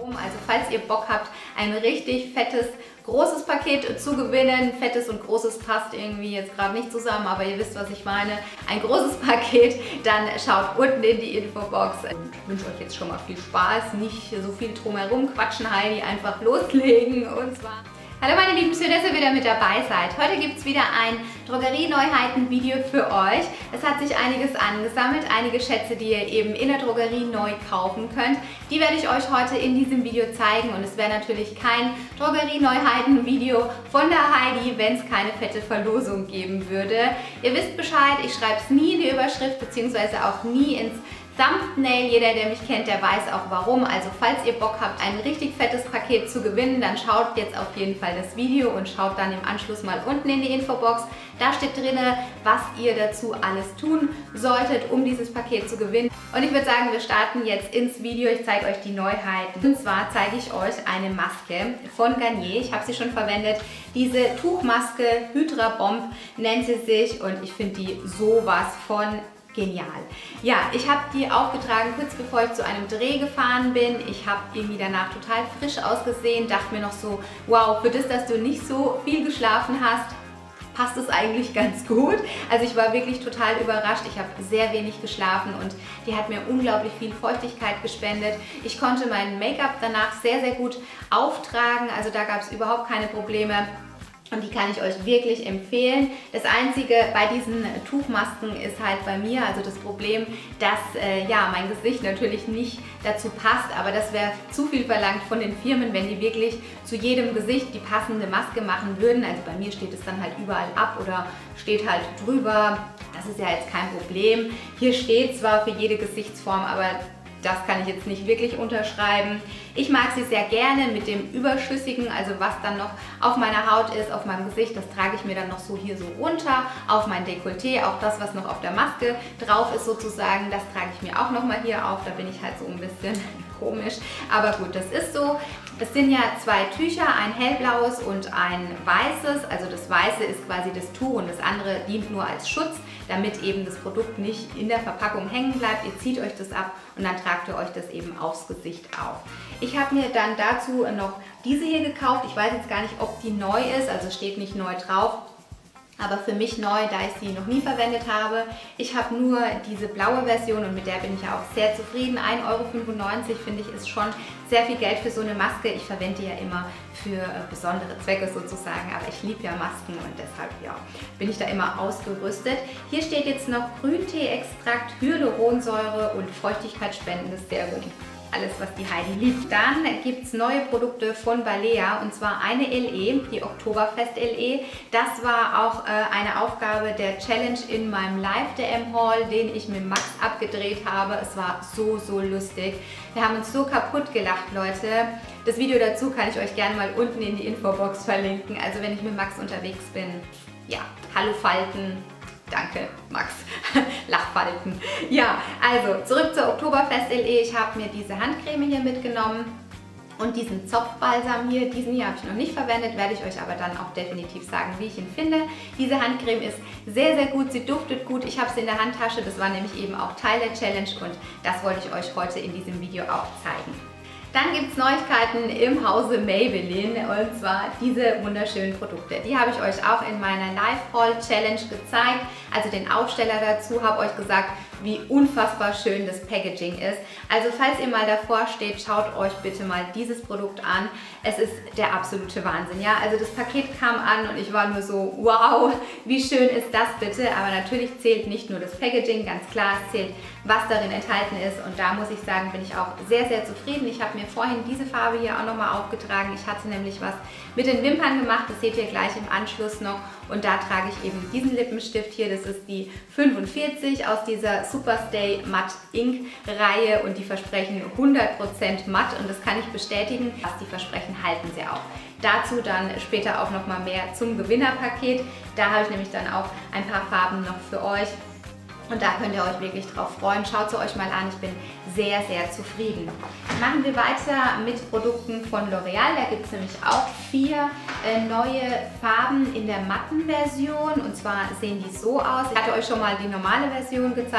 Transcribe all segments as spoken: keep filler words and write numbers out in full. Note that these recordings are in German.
warum. Also falls ihr Bock habt, ein richtig fettes, großes Paket zu gewinnen, fettes und großes passt irgendwie jetzt gerade nicht zusammen, aber ihr wisst, was ich meine, ein großes Paket, dann schaut unten in die Infobox und wünsche euch jetzt schon mal viel Spaß, nicht so viel drumherum quatschen, Heidi, einfach loslegen und zwar... Hallo meine Lieben, schön, dass ihr wieder mit dabei seid. Heute gibt es wieder ein Drogerie-Neuheiten-Video für euch. Es hat sich einiges angesammelt, einige Schätze, die ihr eben in der Drogerie neu kaufen könnt. Die werde ich euch heute in diesem Video zeigen und es wäre natürlich kein Drogerie-Neuheiten-Video von der Heidi, wenn es keine fette Verlosung geben würde. Ihr wisst Bescheid, ich schreibe es nie in die Überschrift bzw. auch nie ins Thumbnail. Jeder, der mich kennt, der weiß auch warum. Also falls ihr Bock habt, ein richtig fettes Paket zu gewinnen, dann schaut jetzt auf jeden Fall das Video und schaut dann im Anschluss mal unten in die Infobox. Da steht drin, was ihr dazu alles tun solltet, um dieses Paket zu gewinnen. Und ich würde sagen, wir starten jetzt ins Video. Ich zeige euch die Neuheiten. Und zwar zeige ich euch eine Maske von Garnier. Ich habe sie schon verwendet. Diese Tuchmaske, Hydra Bomb nennt sie sich und ich finde die sowas von genial. Ja, ich habe die aufgetragen, kurz bevor ich zu einem Dreh gefahren bin. Ich habe irgendwie danach total frisch ausgesehen, dachte mir noch so, wow, für das, dass du nicht so viel geschlafen hast, passt es eigentlich ganz gut. Also ich war wirklich total überrascht. Ich habe sehr wenig geschlafen und die hat mir unglaublich viel Feuchtigkeit gespendet. Ich konnte mein Make-up danach sehr, sehr gut auftragen. Also da gab es überhaupt keine Probleme. Und die kann ich euch wirklich empfehlen. Das Einzige bei diesen Tuchmasken ist halt bei mir, also das Problem, dass äh, ja, mein Gesicht natürlich nicht dazu passt, aber das wäre zu viel verlangt von den Firmen, wenn die wirklich zu jedem Gesicht die passende Maske machen würden. Also bei mir steht es dann halt überall ab oder steht halt drüber. Das ist ja jetzt kein Problem. Hier steht zwar für jede Gesichtsform, aber das kann ich jetzt nicht wirklich unterschreiben. Ich mag sie sehr gerne mit dem Überschüssigen, also was dann noch auf meiner Haut ist, auf meinem Gesicht, das trage ich mir dann noch so hier so runter, auf mein Dekolleté, auch das, was noch auf der Maske drauf ist sozusagen, das trage ich mir auch noch mal hier auf, da bin ich halt so ein bisschen komisch, aber gut, das ist so. Es sind ja zwei Tücher, ein hellblaues und ein weißes, also das weiße ist quasi das Tuch und das andere dient nur als Schutz, damit eben das Produkt nicht in der Verpackung hängen bleibt. Ihr zieht euch das ab und dann tragt ihr euch das eben aufs Gesicht auf. Ich habe mir dann dazu noch diese hier gekauft. Ich weiß jetzt gar nicht, ob die neu ist, also steht nicht neu drauf. Aber für mich neu, da ich sie noch nie verwendet habe. Ich habe nur diese blaue Version und mit der bin ich ja auch sehr zufrieden. ein Euro fünfundneunzig finde ich ist schon sehr viel Geld für so eine Maske. Ich verwende die ja immer für besondere Zwecke sozusagen, aber ich liebe ja Masken und deshalb ja, bin ich da immer ausgerüstet. Hier steht jetzt noch Grüntee-Extrakt, Hyaluronsäure und feuchtigkeitsspendendes Serum. Alles, was die Heidi liebt. Dann gibt es neue Produkte von Balea und zwar eine L E, die Oktoberfest L E. Das war auch äh, eine Aufgabe der Challenge in meinem Live-D M-Haul, den ich mit Max abgedreht habe. Es war so, so lustig. Wir haben uns so kaputt gelacht, Leute. Das Video dazu kann ich euch gerne mal unten in die Infobox verlinken. Also wenn ich mit Max unterwegs bin, ja, hallo Falten. Danke, Max. Lachfalten. Ja, also zurück zur Oktoberfest L E. Ich habe mir diese Handcreme hier mitgenommen und diesen Zopfbalsam hier. Diesen hier habe ich noch nicht verwendet, werde ich euch aber dann auch definitiv sagen, wie ich ihn finde. Diese Handcreme ist sehr, sehr gut. Sie duftet gut. Ich habe sie in der Handtasche. Das war nämlich eben auch Teil der Challenge und das wollte ich euch heute in diesem Video auch zeigen. Dann gibt es Neuigkeiten im Hause Maybelline und zwar diese wunderschönen Produkte. Die habe ich euch auch in meiner Live-Haul-Challenge gezeigt, also den Aufsteller dazu, habe euch gesagt, wie unfassbar schön das Packaging ist. Also falls ihr mal davor steht, schaut euch bitte mal dieses Produkt an. Es ist der absolute Wahnsinn, ja. Also das Paket kam an und ich war nur so, wow, wie schön ist das bitte. Aber natürlich zählt nicht nur das Packaging, ganz klar, es zählt, was darin enthalten ist. Und da muss ich sagen, bin ich auch sehr, sehr zufrieden. Ich habe mir vorhin diese Farbe hier auch nochmal aufgetragen. Ich hatte nämlich was mit den Wimpern gemacht, das seht ihr gleich im Anschluss noch. Und da trage ich eben diesen Lippenstift hier, das ist die fünfundvierzig aus dieser Superstay Matte Ink Reihe und die versprechen hundert Prozent matt und das kann ich bestätigen. Was die versprechen, halten sie auch. Dazu dann später auch noch mal mehr zum Gewinnerpaket. Da habe ich nämlich dann auch ein paar Farben noch für euch. Und da könnt ihr euch wirklich drauf freuen. Schaut sie euch mal an, ich bin sehr, sehr zufrieden. Machen wir weiter mit Produkten von L'Oreal. Da gibt es nämlich auch vier äh, neue Farben in der matten Version. Und zwar sehen die so aus. Ich hatte euch schon mal die normale Version gezeigt.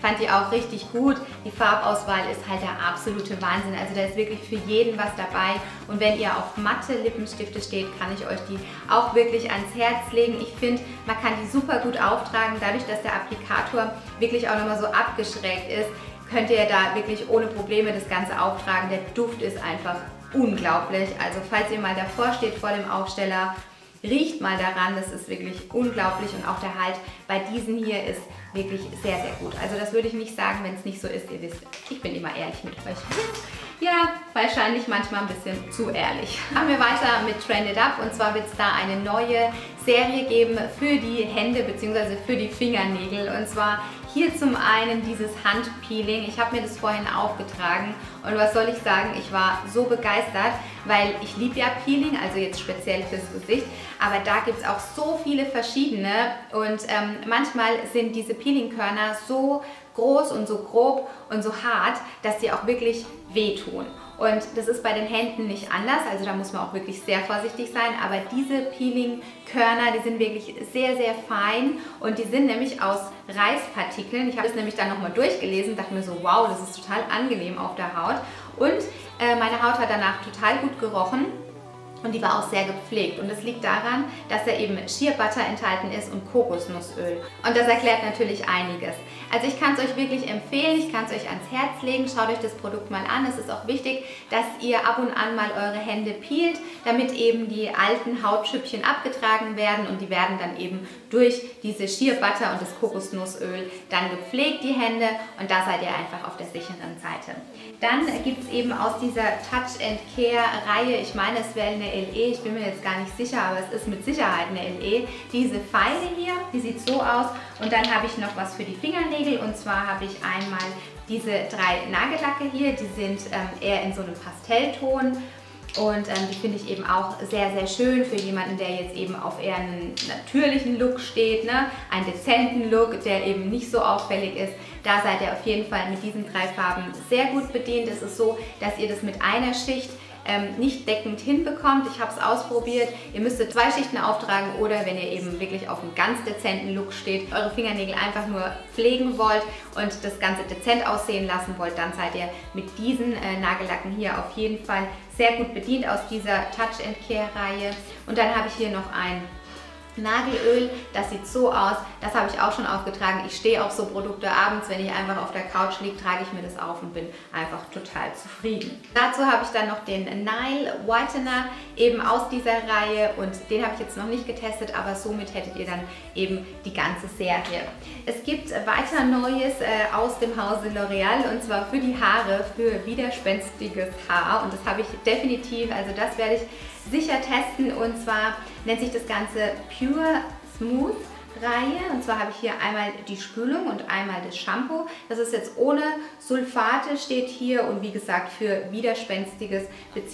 fand die auch richtig gut. Die Farbauswahl ist halt der absolute Wahnsinn. Also da ist wirklich für jeden was dabei. Und wenn ihr auf matte Lippenstifte steht, kann ich euch die auch wirklich ans Herz legen. Ich finde, man kann die super gut auftragen. Dadurch, dass der Applikator wirklich auch nochmal so abgeschrägt ist, könnt ihr da wirklich ohne Probleme das Ganze auftragen. Der Duft ist einfach unglaublich. Also falls ihr mal davor steht vor dem Aufsteller, riecht mal daran, das ist wirklich unglaublich und auch der Halt bei diesen hier ist wirklich sehr, sehr gut. Also das würde ich nicht sagen, wenn es nicht so ist. Ihr wisst, ich bin immer ehrlich mit euch. Ja, wahrscheinlich manchmal ein bisschen zu ehrlich. Machen wir weiter mit Trended Up und zwar wird es da eine neue Serie geben für die Hände bzw. für die Fingernägel und zwar hier zum einen dieses Handpeeling. Ich habe mir das vorhin aufgetragen und was soll ich sagen, ich war so begeistert, weil ich liebe ja Peeling, also jetzt speziell fürs Gesicht, aber da gibt es auch so viele verschiedene und ähm, manchmal sind diese Peelingkörner so groß und so grob und so hart, dass die auch wirklich wehtun. Und das ist bei den Händen nicht anders, also da muss man auch wirklich sehr vorsichtig sein, aber diese Peeling-Körner, die sind wirklich sehr, sehr fein und die sind nämlich aus Reispartikeln. Ich habe es nämlich dann nochmal durchgelesen, dachte mir so, wow, das ist total angenehm auf der Haut und äh, meine Haut hat danach total gut gerochen. Und die war auch sehr gepflegt und es liegt daran, dass da eben Shea Butter enthalten ist und Kokosnussöl. Und das erklärt natürlich einiges. Also ich kann es euch wirklich empfehlen, ich kann es euch ans Herz legen, schaut euch das Produkt mal an. Es ist auch wichtig, dass ihr ab und an mal eure Hände peelt, damit eben die alten Hautschüppchen abgetragen werden und die werden dann eben durch diese Shea Butter und das Kokosnussöl dann gepflegt, die Hände, und da seid ihr einfach auf der sicheren Seite. Dann gibt es eben aus dieser Touch and Care Reihe, ich meine es wäre eine L E, ich bin mir jetzt gar nicht sicher, aber es ist mit Sicherheit eine L E, diese Pfeile hier, die sieht so aus und dann habe ich noch was für die Fingernägel und zwar habe ich einmal diese drei Nagellacke hier, die sind ähm, eher in so einem Pastellton. Und ähm, die finde ich eben auch sehr, sehr schön für jemanden, der jetzt eben auf eher einen natürlichen Look steht, ne? Einen dezenten Look, der eben nicht so auffällig ist. Da seid ihr auf jeden Fall mit diesen drei Farben sehr gut bedient. Es ist so, dass ihr das mit einer Schicht ähm, nicht deckend hinbekommt. Ich habe es ausprobiert. Ihr müsstet zwei Schichten auftragen oder wenn ihr eben wirklich auf einen ganz dezenten Look steht, eure Fingernägel einfach nur pflegen wollt und das Ganze dezent aussehen lassen wollt, dann seid ihr mit diesen äh, Nagellacken hier auf jeden Fall sehr gut bedient aus dieser Touch and Care Reihe. Und dann habe ich hier noch ein Nagelöl, das sieht so aus, das habe ich auch schon aufgetragen. Ich stehe auf so Produkte abends, wenn ich einfach auf der Couch liege, trage ich mir das auf und bin einfach total zufrieden. Dazu habe ich dann noch den Nile Whitener eben aus dieser Reihe und den habe ich jetzt noch nicht getestet, aber somit hättet ihr dann eben die ganze Serie. Es gibt weiter Neues äh, aus dem Hause L'Oreal und zwar für die Haare, für widerspenstiges Haar und das habe ich definitiv, also das werde ich sicher testen und zwar nennt sich das Ganze Pure Smooth Reihe und zwar habe ich hier einmal die Spülung und einmal das Shampoo. Das ist jetzt ohne Sulfate, steht hier und wie gesagt für widerspenstiges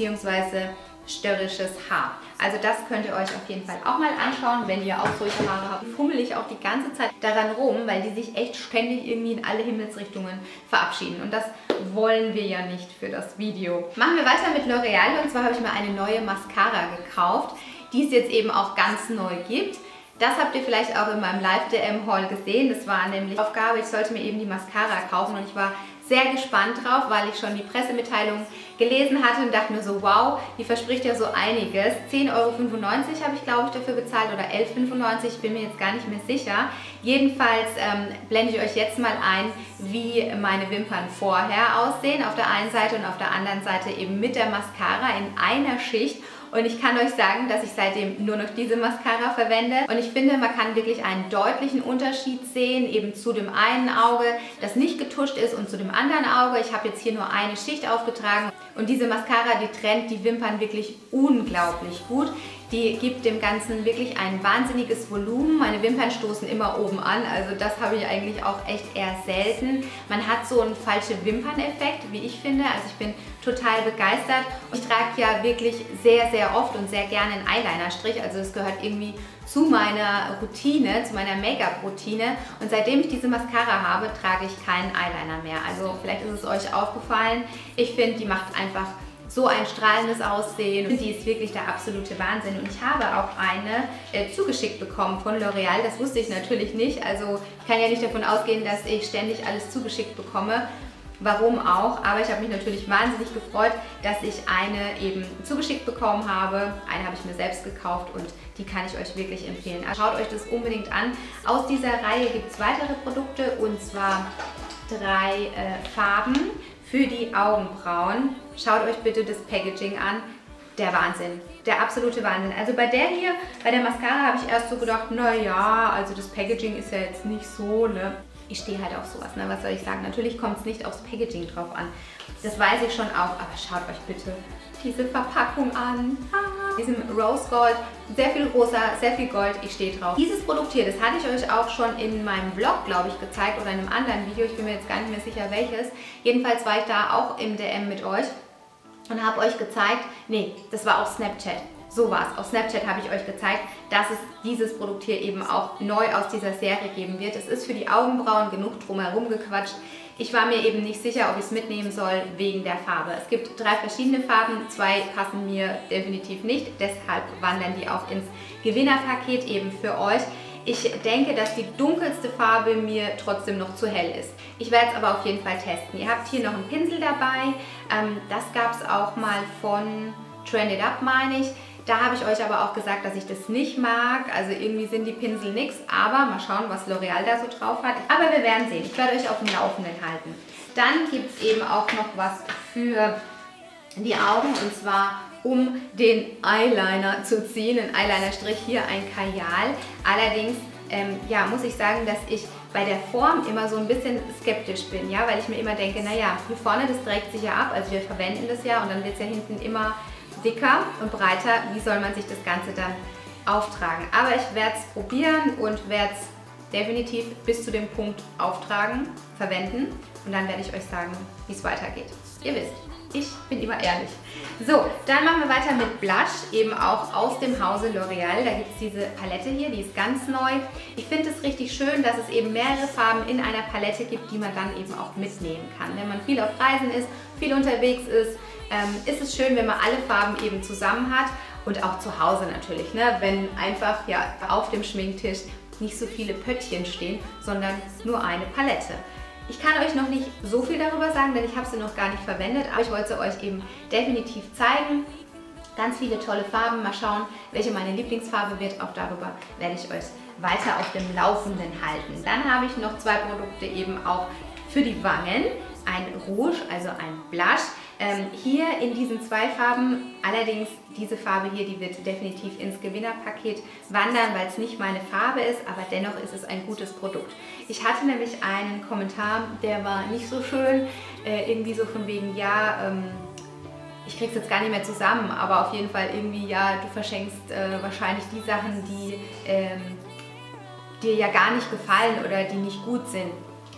bzw. störrisches Haar. Also das könnt ihr euch auf jeden Fall auch mal anschauen, wenn ihr auch solche Haare habt. Fummel ich auch die ganze Zeit daran rum, weil die sich echt ständig irgendwie in alle Himmelsrichtungen verabschieden. Und das wollen wir ja nicht für das Video. Machen wir weiter mit L'Oreal und zwar habe ich mir eine neue Mascara gekauft, die es jetzt eben auch ganz neu gibt. Das habt ihr vielleicht auch in meinem Live-D M-Haul gesehen. Das war nämlich Aufgabe, ich sollte mir eben die Mascara kaufen und ich war sehr gespannt drauf, weil ich schon die Pressemitteilung gelesen hatte und dachte mir so, wow, die verspricht ja so einiges. zehn Euro fünfundneunzig habe ich, glaube ich, dafür bezahlt oder elf fünfundneunzig, ich bin mir jetzt gar nicht mehr sicher. Jedenfalls ähm, blende ich euch jetzt mal ein, wie meine Wimpern vorher aussehen, auf der einen Seite und auf der anderen Seite eben mit der Mascara in einer Schicht. Und ich kann euch sagen, dass ich seitdem nur noch diese Mascara verwende. Und ich finde, man kann wirklich einen deutlichen Unterschied sehen, eben zu dem einen Auge, das nicht getuscht ist, und zu dem anderen Auge. Ich habe jetzt hier nur eine Schicht aufgetragen. Und diese Mascara, die trennt die Wimpern wirklich unglaublich gut. Die gibt dem Ganzen wirklich ein wahnsinniges Volumen. Meine Wimpern stoßen immer oben an, also das habe ich eigentlich auch echt eher selten. Man hat so einen falschen Wimperneffekt, wie ich finde. Also ich bin total begeistert. Ich trage ja wirklich sehr, sehr oft und sehr gerne einen Eyeliner-Strich. Also das gehört irgendwie zu meiner Routine, zu meiner Make-up-Routine. Und seitdem ich diese Mascara habe, trage ich keinen Eyeliner mehr. Also vielleicht ist es euch aufgefallen. Ich finde, die macht einfach so ein strahlendes Aussehen. Und die ist wirklich der absolute Wahnsinn. Und ich habe auch eine äh, zugeschickt bekommen von L'Oreal. Das wusste ich natürlich nicht. Also ich kann ja nicht davon ausgehen, dass ich ständig alles zugeschickt bekomme. Warum auch, aber ich habe mich natürlich wahnsinnig gefreut, dass ich eine eben zugeschickt bekommen habe. Eine habe ich mir selbst gekauft und die kann ich euch wirklich empfehlen. Also schaut euch das unbedingt an. Aus dieser Reihe gibt es weitere Produkte und zwar drei äh, Farben für die Augenbrauen. Schaut euch bitte das Packaging an. Der Wahnsinn, der absolute Wahnsinn. Also bei der hier, bei der Mascara habe ich erst so gedacht, naja, also das Packaging ist ja jetzt nicht so, ne? Ich stehe halt auf sowas, ne? Was soll ich sagen? Natürlich kommt es nicht aufs Packaging drauf an. Das weiß ich schon auch, aber schaut euch bitte diese Verpackung an. Ah, diesem Rose Gold, sehr viel rosa, sehr viel Gold, ich stehe drauf. Dieses Produkt hier, das hatte ich euch auch schon in meinem Vlog, glaube ich, gezeigt oder in einem anderen Video. Ich bin mir jetzt gar nicht mehr sicher, welches. Jedenfalls war ich da auch im D M mit euch und habe euch gezeigt, nee, das war auf Snapchat. So war es. Auf Snapchat habe ich euch gezeigt, dass es dieses Produkt hier eben auch neu aus dieser Serie geben wird. Es ist für die Augenbrauen genug drumherum gequatscht. Ich war mir eben nicht sicher, ob ich es mitnehmen soll wegen der Farbe. Es gibt drei verschiedene Farben, zwei passen mir definitiv nicht. Deshalb wandern die auch ins Gewinnerpaket eben für euch. Ich denke, dass die dunkelste Farbe mir trotzdem noch zu hell ist. Ich werde es aber auf jeden Fall testen. Ihr habt hier noch einen Pinsel dabei. Ähm, das gab es auch mal von Trend It Up, meine ich. Da habe ich euch aber auch gesagt, dass ich das nicht mag. Also irgendwie sind die Pinsel nix. Aber mal schauen, was L'Oreal da so drauf hat. Aber wir werden sehen. Ich werde euch auf dem Laufenden halten. Dann gibt es eben auch noch was für die Augen. Und zwar um den Eyeliner zu ziehen. Ein Eyeliner-Strich, hier ein Kajal. Allerdings ähm, ja, muss ich sagen, dass ich bei der Form immer so ein bisschen skeptisch bin. Ja? Weil ich mir immer denke, naja, hier vorne, das trägt sich ja ab. Also wir verwenden das ja und dann wird es ja hinten immer dicker und breiter, wie soll man sich das Ganze dann auftragen. Aber ich werde es probieren und werde es definitiv bis zu dem Punkt auftragen, verwenden und dann werde ich euch sagen, wie es weitergeht. Ihr wisst, ich bin immer ehrlich. So, dann machen wir weiter mit Blush, eben auch aus dem Hause L'Oreal. Da gibt es diese Palette hier, die ist ganz neu. Ich finde es richtig schön, dass es eben mehrere Farben in einer Palette gibt, die man dann eben auch mitnehmen kann. Wenn man viel auf Reisen ist, viel unterwegs ist, ähm, ist es schön, wenn man alle Farben eben zusammen hat und auch zu Hause natürlich, ne? Wenn einfach ja auf dem Schminktisch nicht so viele Pöttchen stehen, sondern nur eine Palette. Ich kann euch noch nicht so viel darüber sagen, denn ich habe sie noch gar nicht verwendet, aber ich wollte sie euch eben definitiv zeigen. Ganz viele tolle Farben. Mal schauen, welche meine Lieblingsfarbe wird. Auch darüber werde ich euch weiter auf dem Laufenden halten. Dann habe ich noch zwei Produkte eben auch für die Wangen. Ein Rouge, also ein Blush. Ähm, hier in diesen zwei Farben, allerdings diese Farbe hier, die wird definitiv ins Gewinnerpaket wandern, weil es nicht meine Farbe ist, aber dennoch ist es ein gutes Produkt. Ich hatte nämlich einen Kommentar, der war nicht so schön, äh, irgendwie so von wegen, ja, ähm, ich krieg's jetzt gar nicht mehr zusammen, aber auf jeden Fall irgendwie, ja, du verschenkst äh, wahrscheinlich die Sachen, die ähm, dir ja gar nicht gefallen oder die nicht gut sind.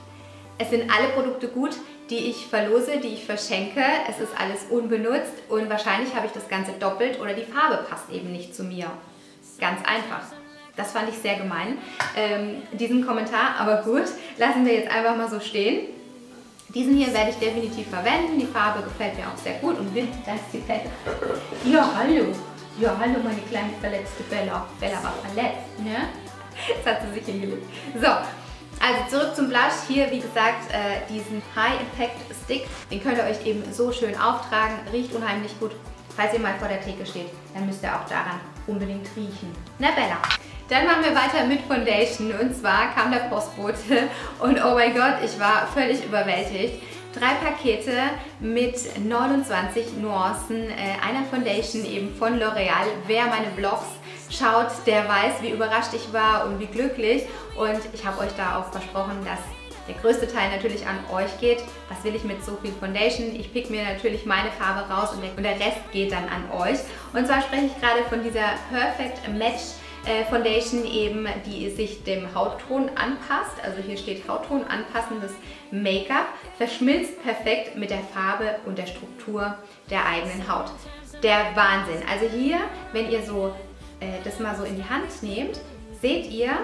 Es sind alle Produkte gut, die ich verlose, die ich verschenke. Es ist alles unbenutzt und wahrscheinlich habe ich das Ganze doppelt oder die Farbe passt eben nicht zu mir. Ganz einfach. Das fand ich sehr gemein, ähm, diesen Kommentar, aber gut, lassen wir jetzt einfach mal so stehen. Diesen hier werde ich definitiv verwenden, die Farbe gefällt mir auch sehr gut und Wind, da ist die Bella. Ja, hallo. Ja, hallo, meine kleine verletzte Bella. Bella war verletzt, ne? Jetzt hat sie sich hingelegt. So. Also zurück zum Blush. Hier, wie gesagt, äh, diesen High Impact Stick. Den könnt ihr euch eben so schön auftragen. Riecht unheimlich gut. Falls ihr mal vor der Theke steht, dann müsst ihr auch daran unbedingt riechen. Na Bella. Dann machen wir weiter mit Foundation. Und zwar kam der Postbote und oh mein Gott, ich war völlig überwältigt. Drei Pakete mit neunundzwanzig Nuancen äh, einer Foundation eben von L'Oreal. Wer meine Vlogs schaut, der weiß, wie überrascht ich war und wie glücklich. Und ich habe euch da auch versprochen, dass der größte Teil natürlich an euch geht. Was will ich mit so viel Foundation? Ich pick mir natürlich meine Farbe raus und der Rest geht dann an euch. Und zwar spreche ich gerade von dieser Perfect Match Foundation eben, die sich dem Hautton anpasst. Also hier steht Hautton anpassendes Make-up. Verschmilzt perfekt mit der Farbe und der Struktur der eigenen Haut. Der Wahnsinn. Also hier, wenn ihr so äh, das mal so in die Hand nehmt, seht ihr,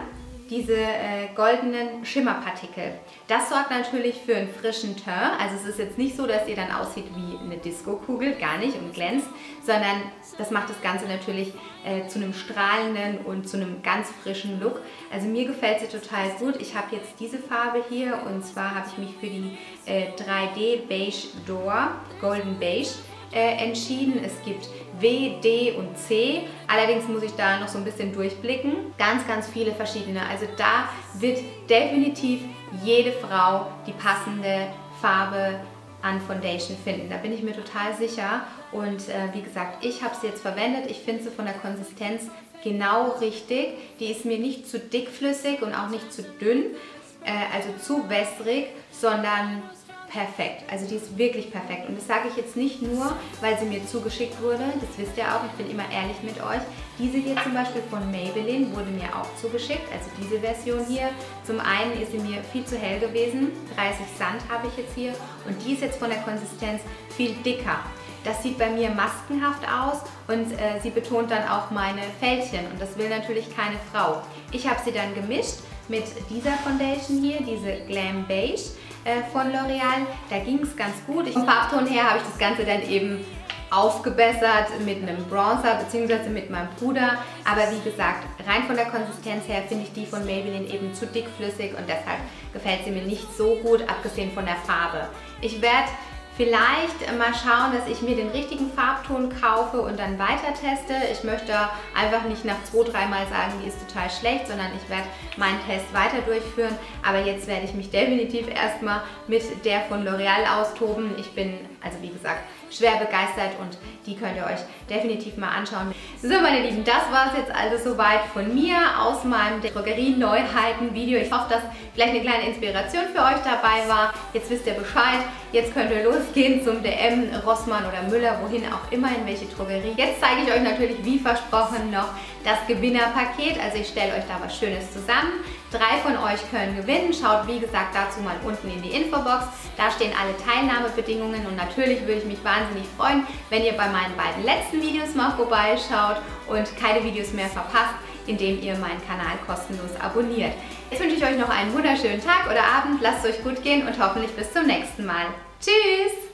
diese äh, goldenen Schimmerpartikel. Das sorgt natürlich für einen frischen Teint. Also es ist jetzt nicht so, dass ihr dann aussieht wie eine Disco-Kugel, gar nicht, und glänzt, sondern das macht das Ganze natürlich äh, zu einem strahlenden und zu einem ganz frischen Look. Also mir gefällt sie total gut. Ich habe jetzt diese Farbe hier, und zwar habe ich mich für die äh, drei D Beige D'Or, Golden Beige, äh, entschieden. Es gibt W, D und C. Allerdings muss ich da noch so ein bisschen durchblicken. Ganz, ganz viele verschiedene. Also da wird definitiv jede Frau die passende Farbe an Foundation finden. Da bin ich mir total sicher. Und äh, wie gesagt, ich habe sie jetzt verwendet. Ich finde sie von der Konsistenz genau richtig. Die ist mir nicht zu dickflüssig und auch nicht zu dünn, äh, also zu wässrig, sondern perfekt. Also die ist wirklich perfekt. Und das sage ich jetzt nicht nur, weil sie mir zugeschickt wurde. Das wisst ihr auch, ich bin immer ehrlich mit euch. Diese hier zum Beispiel von Maybelline wurde mir auch zugeschickt. Also diese Version hier. Zum einen ist sie mir viel zu hell gewesen. dreißig Sand habe ich jetzt hier. Und die ist jetzt von der Konsistenz viel dicker. Das sieht bei mir maskenhaft aus und äh, sie betont dann auch meine Fältchen. Und das will natürlich keine Frau. Ich habe sie dann gemischt mit dieser Foundation hier, diese Glam Beige von L'Oreal. Da ging es ganz gut. Vom Farbton her habe ich das Ganze dann eben aufgebessert mit einem Bronzer bzw. mit meinem Puder. Aber wie gesagt, rein von der Konsistenz her finde ich die von Maybelline eben zu dickflüssig und deshalb gefällt sie mir nicht so gut, abgesehen von der Farbe. Ich werde vielleicht mal schauen, dass ich mir den richtigen Farbton kaufe und dann weiter teste. Ich möchte einfach nicht nach zwei, dreimal sagen, die ist total schlecht, sondern ich werde meinen Test weiter durchführen. Aber jetzt werde ich mich definitiv erstmal mit der von L'Oreal austoben. Ich bin, also wie gesagt, schwer begeistert und die könnt ihr euch definitiv mal anschauen. So meine Lieben, das war es jetzt also soweit von mir aus meinem Drogerie-Neuheiten-Video. Ich hoffe, dass vielleicht eine kleine Inspiration für euch dabei war. Jetzt wisst ihr Bescheid. Jetzt könnt ihr losgehen zum D M, Rossmann oder Müller, wohin auch immer, in welche Drogerie. Jetzt zeige ich euch natürlich, wie versprochen, noch das Gewinnerpaket. Also ich stelle euch da was Schönes zusammen. Drei von euch können gewinnen. Schaut wie gesagt dazu mal unten in die Infobox. Da stehen alle Teilnahmebedingungen und natürlich würde ich mich wahnsinnig freuen, wenn ihr bei meinen beiden letzten Videos mal vorbeischaut und keine Videos mehr verpasst, indem ihr meinen Kanal kostenlos abonniert. Jetzt wünsche ich euch noch einen wunderschönen Tag oder Abend. Lasst es euch gut gehen und hoffentlich bis zum nächsten Mal. Tschüss!